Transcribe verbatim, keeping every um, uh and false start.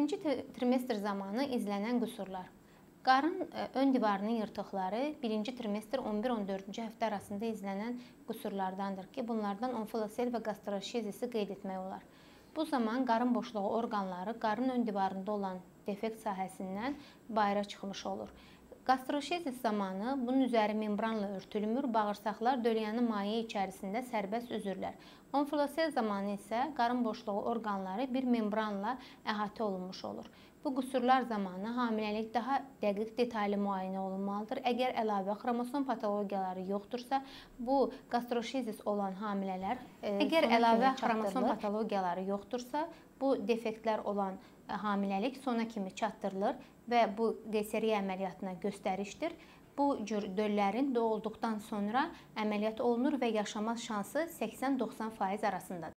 Birinci trimestr zamanı izlənən qüsurlar. Qarın ön divarının yırtıqları birinci trimestr on bir on dördüncü həftə arasında izlənən qüsurlardandır ki, bunlardan onfilosel və qastroşizisi qeyd etmək olar. Bu zaman qarın boşluğu orqanları qarın ön divarında olan defekt sahəsindən bayıra çıxmış olur. Qastroşizis zamanı bunun üzəri membranla örtülmür, bağırsaqlar dölyanı maye içərisində sərbəst üzürlər. Onfilosel zamanı isə qarın boşluğu orqanları bir membranla əhatə olunmuş olur. Bu qüsurlar zamanı hamiləlik daha dəqiq, detallı müayinə olunmalıdır. Əgər əlavə xromosom patologiyaları yoxdursa, bu qastroşizis olan hamilələr Əgər əlavə xromosom patologiyaları yoxdursa, bu defektlər olan hamiləlik sona kimi çatdırılır və bu qeysəriyyə əməliyyatına göstərişdir. Bu cür döllərin doğulduqdan sonra əməliyyat olunur və yaşama şansı səksən doxsan faiz arasındadır.